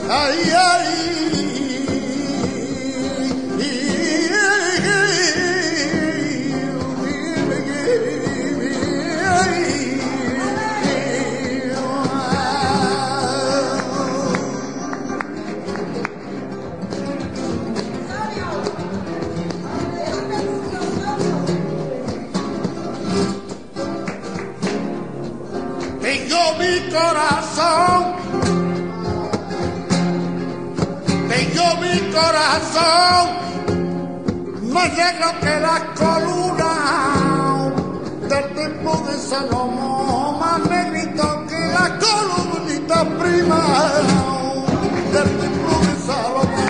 ay, ay. Tengo mi corazón, más negro que la columna del templo de Salomón, más negrito que la columnita prima del templo de Salomón.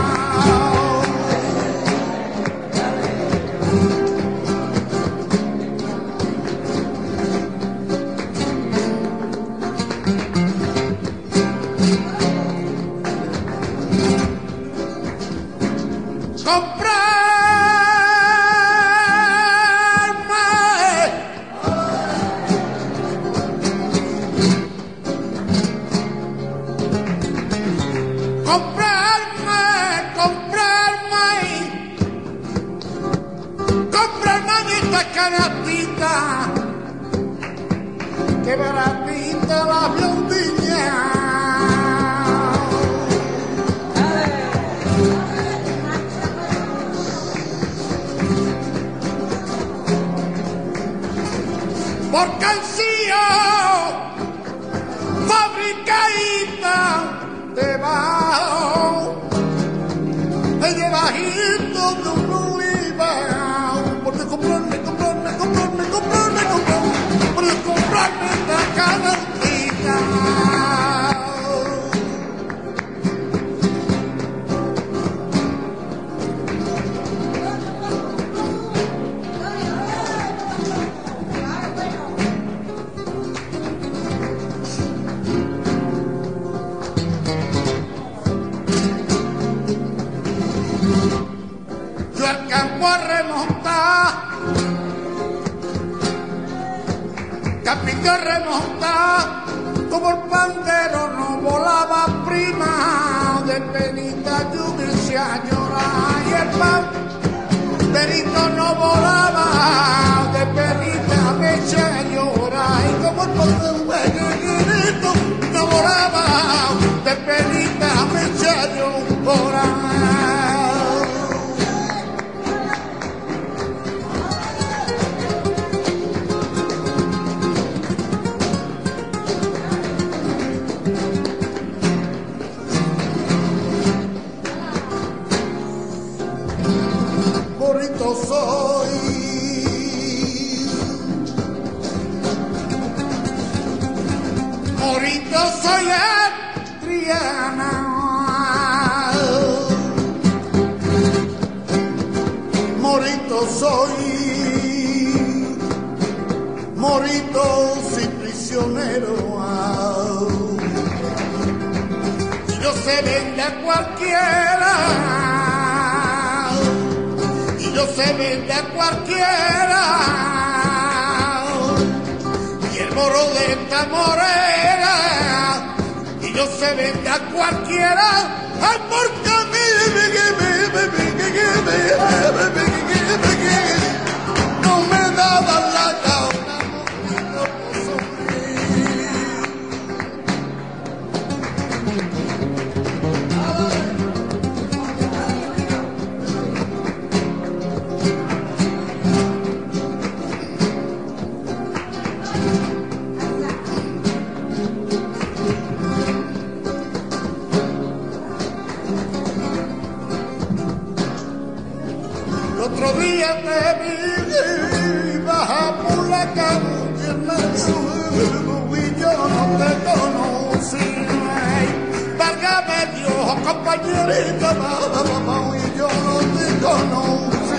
Comprarme esta canastita, que baratita la blondilla. Porque han sido fabricaditas debajo, debajito de un oliva, porque comprarme esta canastita. Yo al campo a remontar, capito a remontar, como el pandero no volaba prima, de penita yo me hacía llorar, y el panderito no volaba, de penita me hacía llorar, y como el panderito no volaba, de penita me hacía llorar. Morito soy, morito soy Adriana, morito soy, morito soy prisionero. Y no se vende a cualquiera, no se vende a cualquiera, y el moro de esta morena, y no se vende a cualquiera, ay, porque a mí no me daban la gana, otro día te vi bajar por la calle y yo no te conocí. Válgame Dios, compañerita, y yo no te conocí.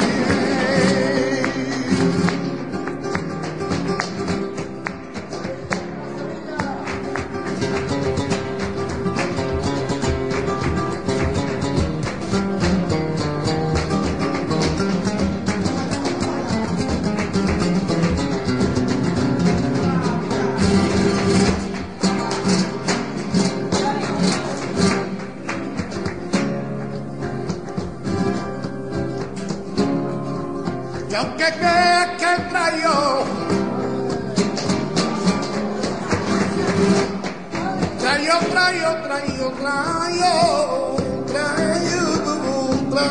otra y otra y otra y otra y otra.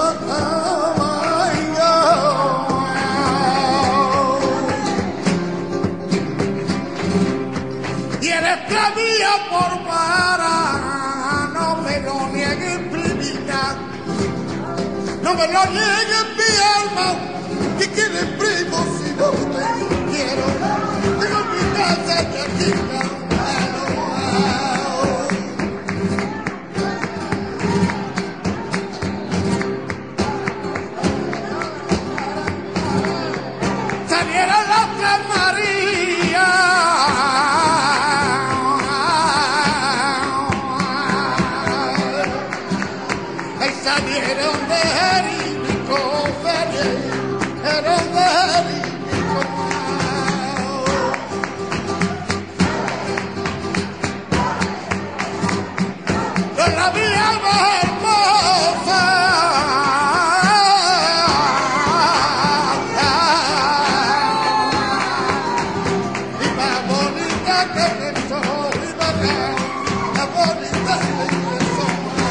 Y eres mía por para, no me lo niegues, primita, no me lo niegues, mi alma, que quieres primo si no te quiero, tengo mi casa y aquí no. Salieron las Tres Marías. Salieron de Jericó, salieron de Jericó. Yo la vi más hermosa, y más bonita que el sol, y más bonita que el sol.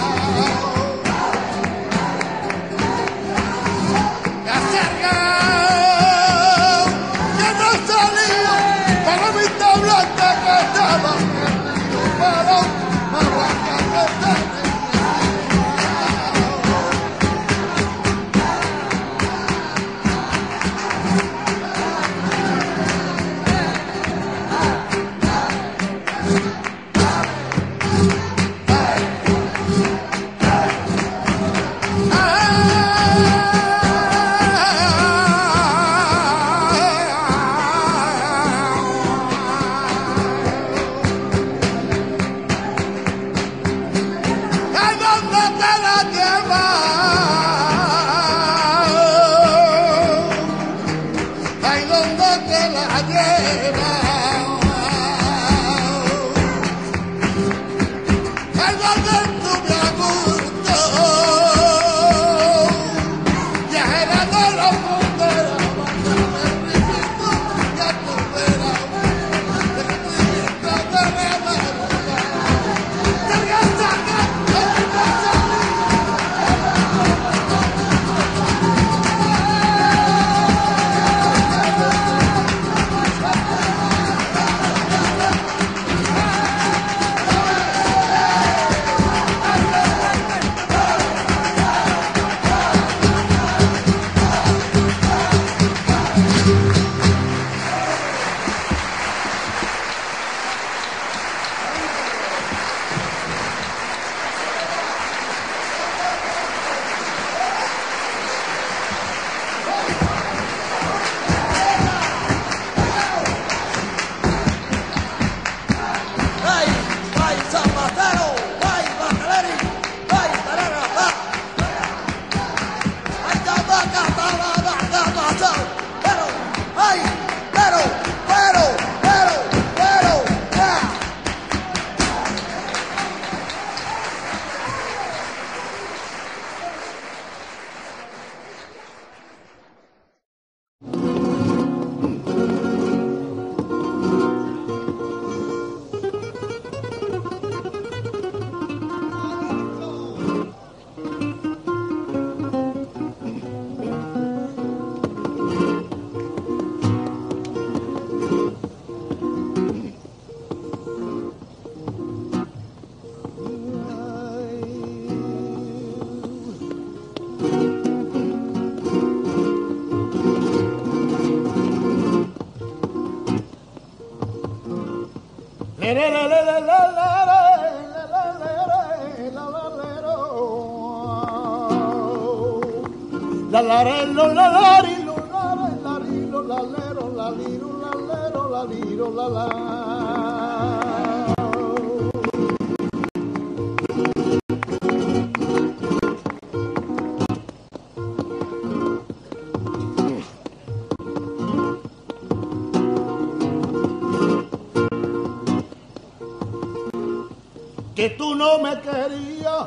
Que tú no me querías,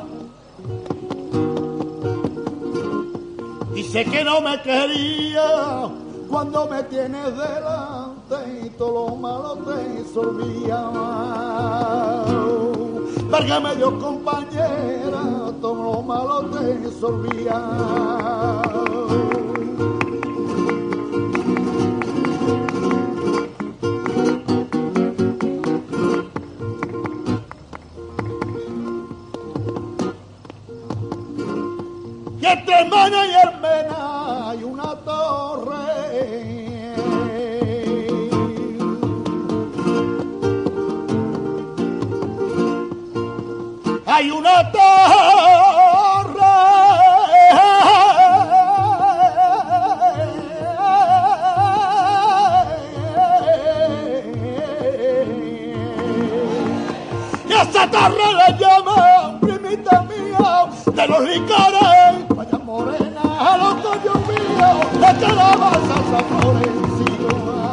dice que no me querías cuando me tienes delante y todo lo malo te solvía. válgame Dios, compañera, todo lo malo te sorbía. Y entre Mena y Hermena hay una torre. Hay una torre y a esa torre le llaman primita mía de los licores, vaya morena a los coños míos, de calabaza San Florencio.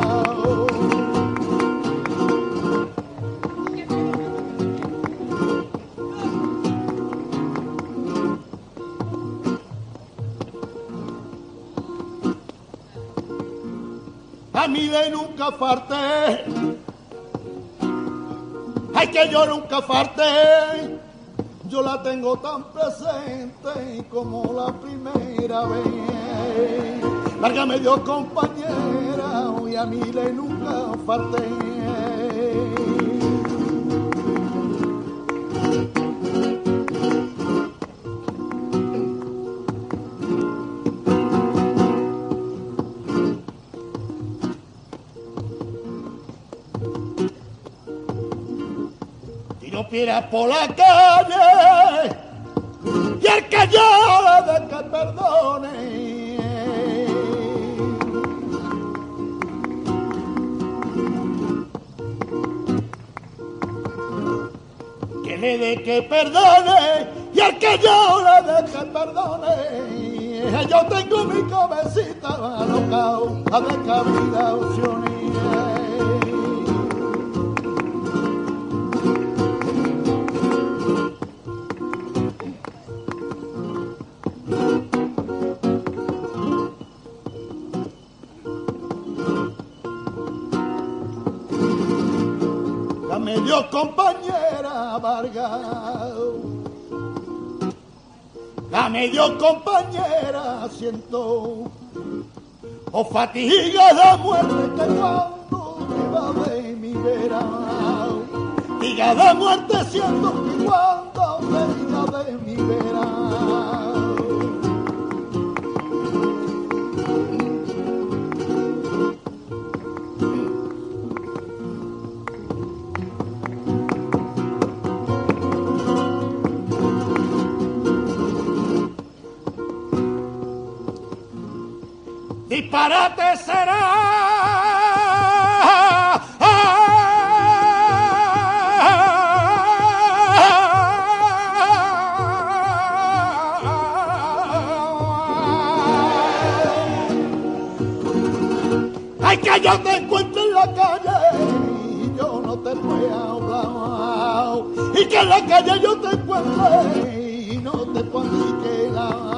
A mí de nunca falté, ay que yo nunca falté, yo la tengo tan presente como la primera vez. Válgame Dios, compañera, hoy a mí de nunca falté. No pierdas por la calle y el que llora de que perdone. Que le dé que perdone y el que llora de que perdone. Yo tengo mi cabecita alocao a descabida opciones. Dame Dios, compañera Vargas. Dame Dios, compañera, siento o fatiga de muerte que cuando me va de mi vera. Fatiga de muerte siento que cuando me va de mi vera. Disparate será ay que yo te encuentre en la calle y yo no te pueda hablar, y que en la calle yo te encuentre y no te pueda quedar.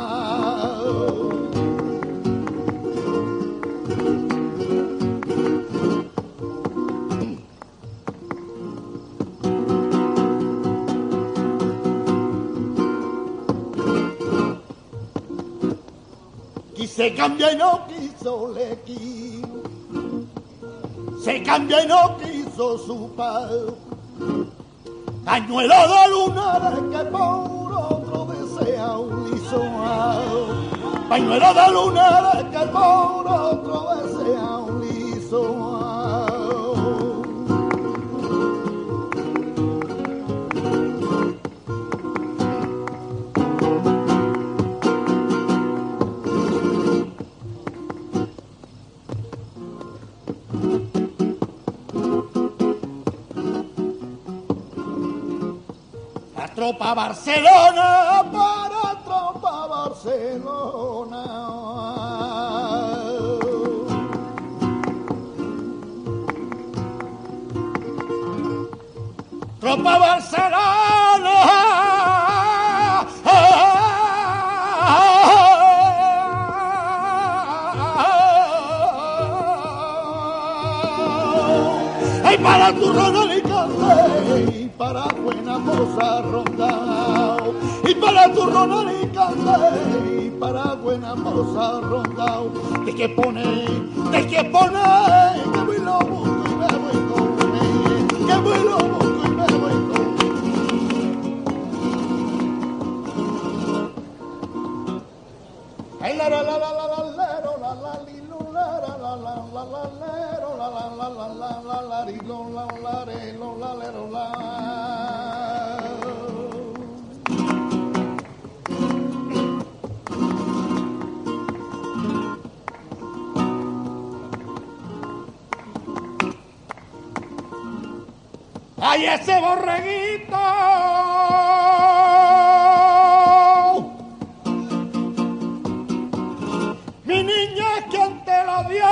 Se cambia y no quiso le quiso, se cambia y no quiso su paz. Pañuelo de lunares que por otro desea un liso. Pañuelo de lunares que por otro desea un liso. Tropa Barcelona, para tropa Barcelona. Tropa Barcelona. Ay, para tu Alicante. para buena moza rondao, y para tu ronar y cantar, y para buena moza rondao. De que pone, que voy lo busco y me voy con él, que voy lo busco y me voy con él. Ay, la la la la la la lero, la la li lo la la la la la la lero, la la la la la la la ri lo la la re lo la lero la. Ay, ese borreguito. Mi niña, quien te lo dio,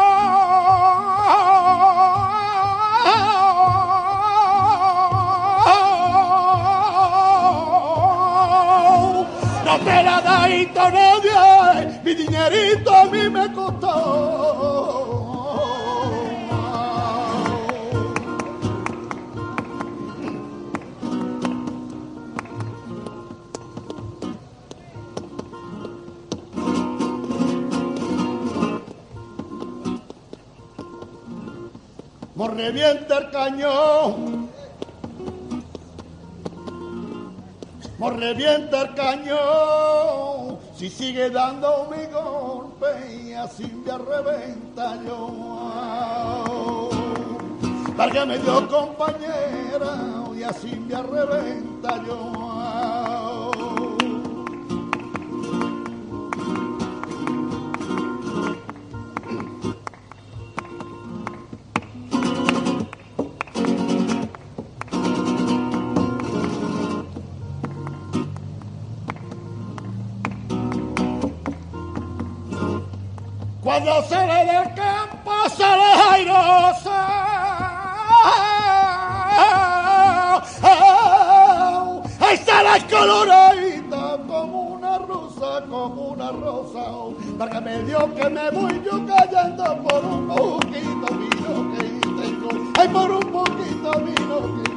no te la da y nadie, mi dinerito a mí me costó. Me revienta el cañón, me revienta el cañón, si sigue dando mi golpe y así me reventa yo. Válgame Dios, compañera, y así me reventa yo. Cuando sale del campo sale airosa, ahí sale coloradita como una rosa, válgame Dios que me voy yo cayendo por un poquito vino que tengo, ay por un poquito vino que.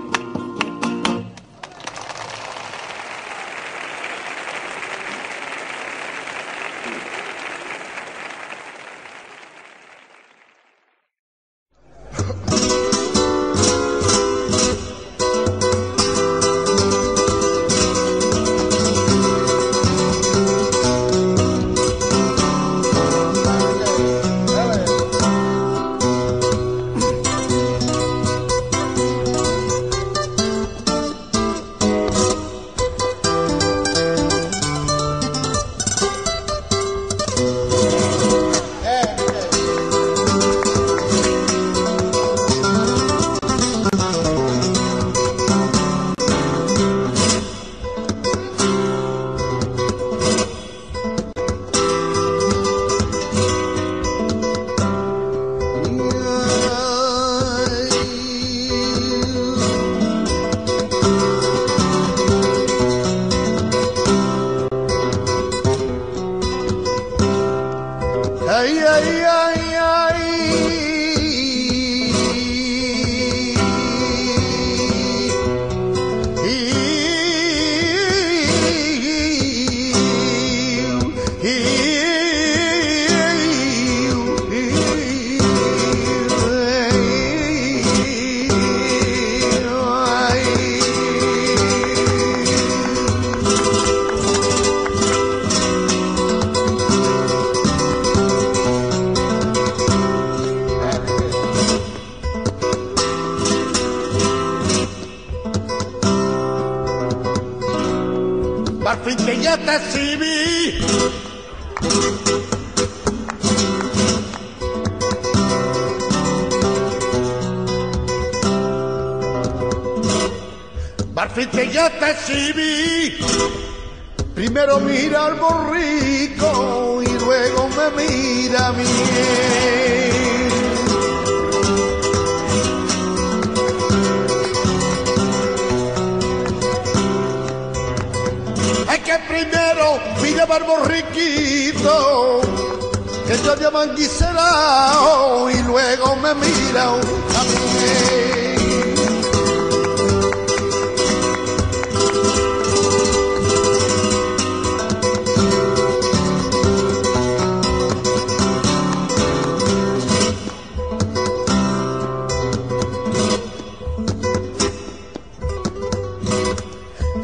Al fin que ya te exhibí. Al fin que ya te exhibí. Primero mira al borrico y luego me mira a mí. Hay que primero mira al borriquito que yo llaman guiselao y luego me mira a mí.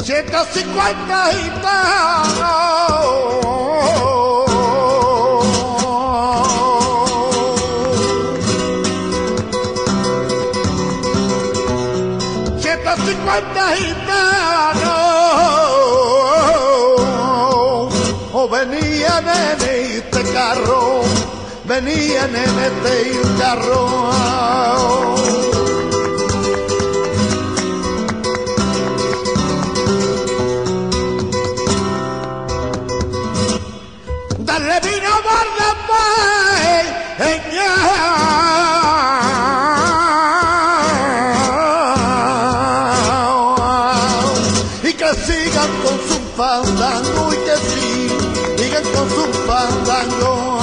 150 gitanos, 150 gitanos, venían en este carro, venían en este carro. Dale vino Barnabé, y que sigan con su fandango, y que sigan con su fandango.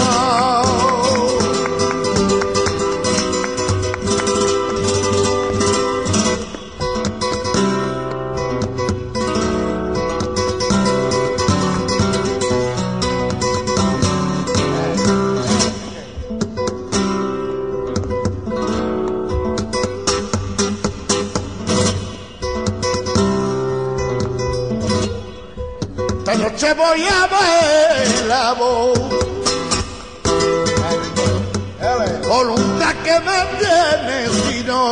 Esta noche voy a ver la voz, voluntad que me viene, si no,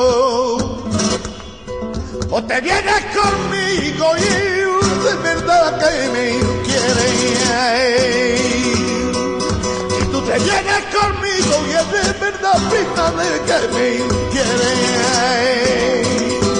o te vienes conmigo y de verdad que me quieres. Si tú te vienes conmigo y es de verdad prima de que me quieres.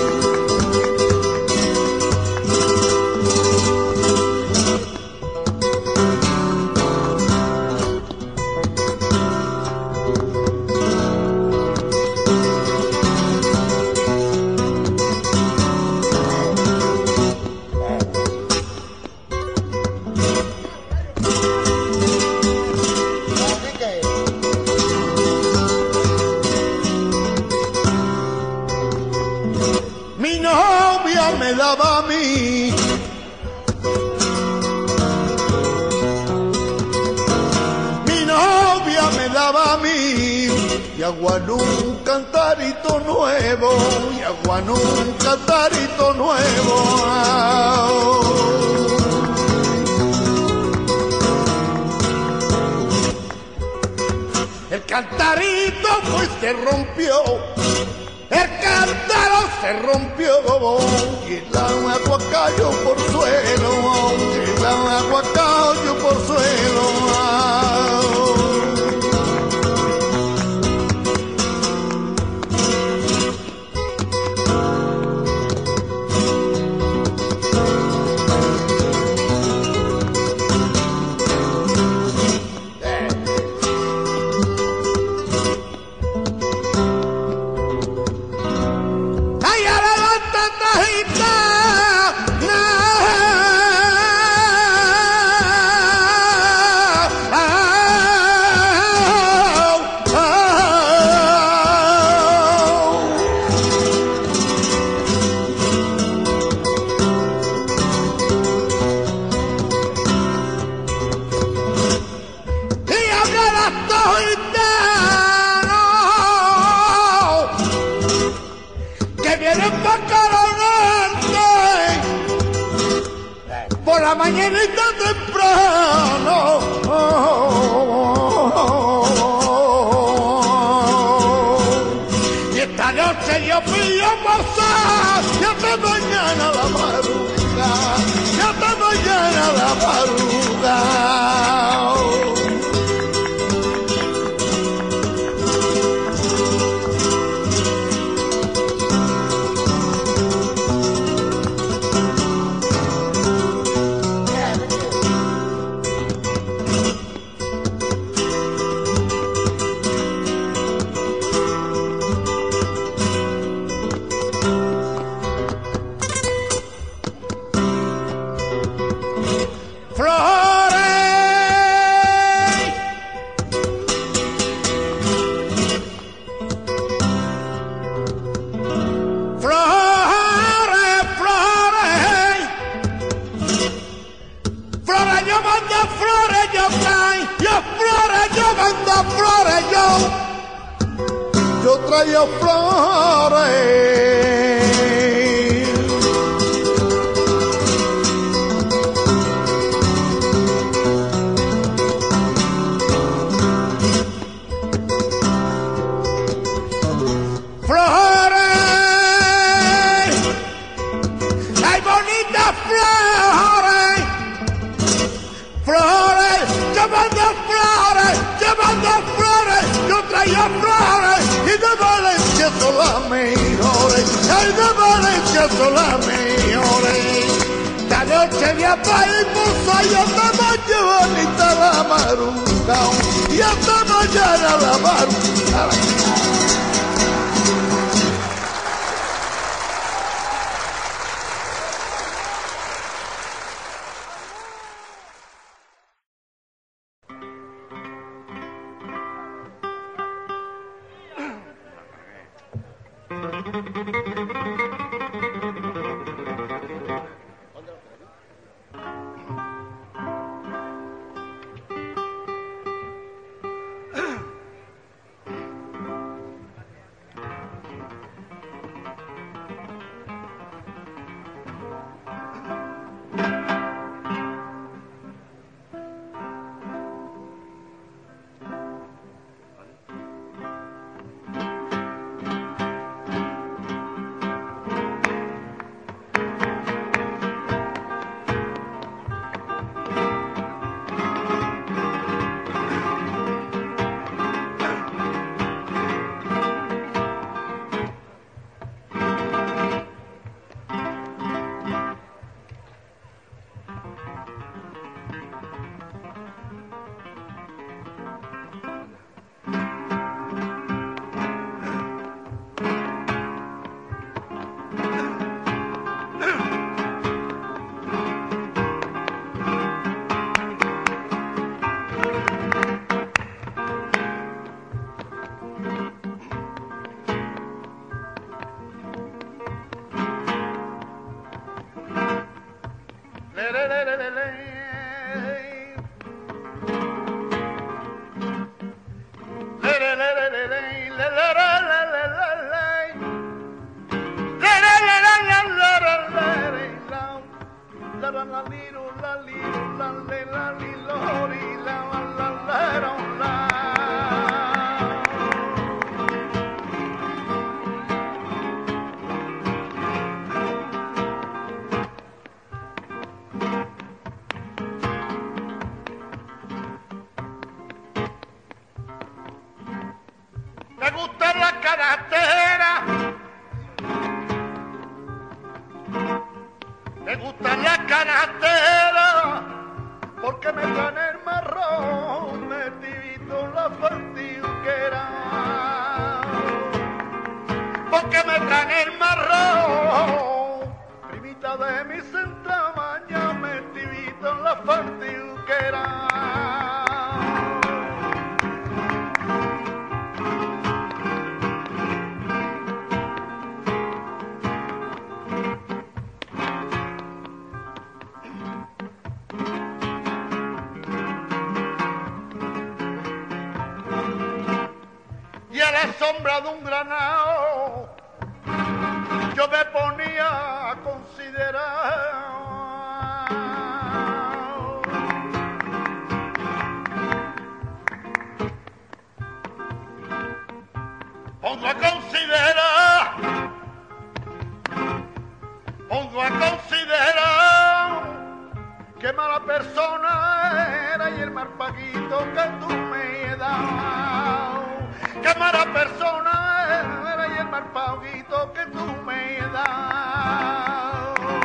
Mi novia me daba a mí y aguanó un cantarito nuevo, y aguanó un cantarito nuevo. El cantarito pues se rompió, el cántaro se rompió, y el agua cayó por suelo, y el agua cayó por suelo. Por la mañanita temprano, y esta noche yo pillo pasar, y hasta mañana la madrugada, y hasta mañana la madrugada. Yo traía flores, Valencia son las mejores. La noche de Apaiposa y hasta mañana está la maruca. Y hasta mañana la maruca. Me gustan las canasteras, me gustan las canasteras, porque me traen el marrón, metidito en la fartiquera, porque me traen el marrón, primita de mis entrañas, metidito en la fartiquera. Y a la sombra de un granado yo me ponía a considerar. Pongo a considerar qué mala persona era y el mal paguito que tú me das. Qué mala persona era y el mal paguito que tú me das.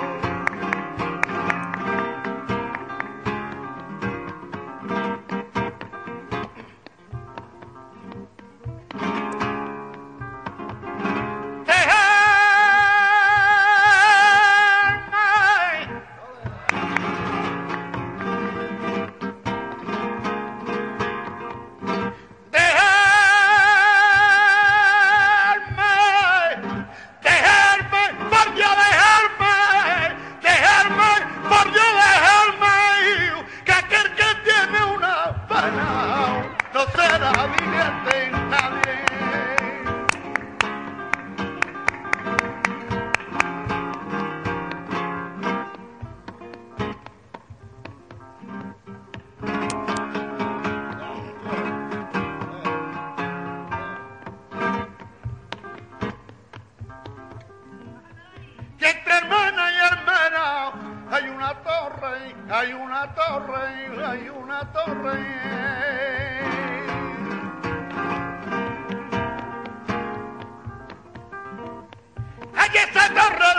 Hay una torre, hay una torre. Hay esa torre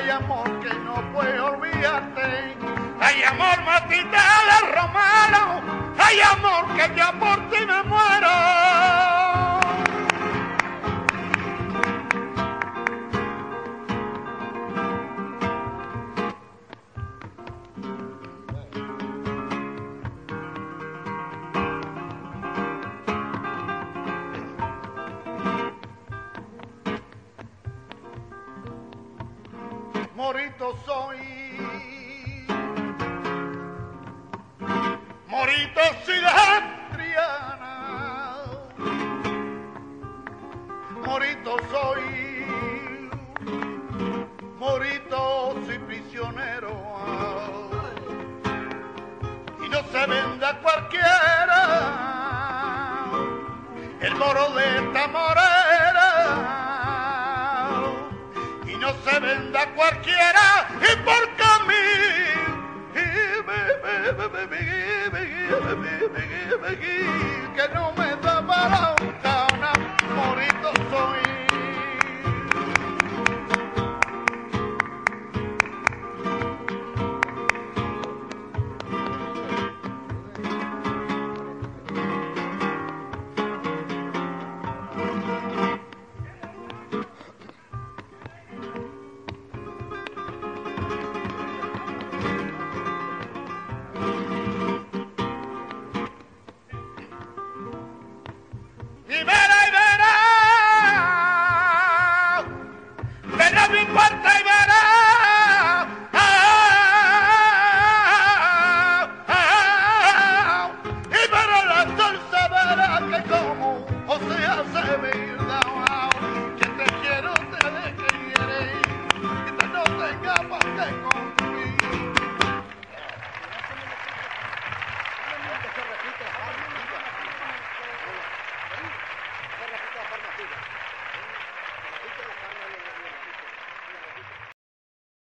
hay amor que no puede olvidarte, hay amor matita de romano, hay amor que ya por ti me muero. Morito soy, morito soy la Triana, morito soy, morito soy prisionero, y no se venda cualquiera el moro de esta morera. No se venda cualquiera y porque a mí que no me da para un morito soy.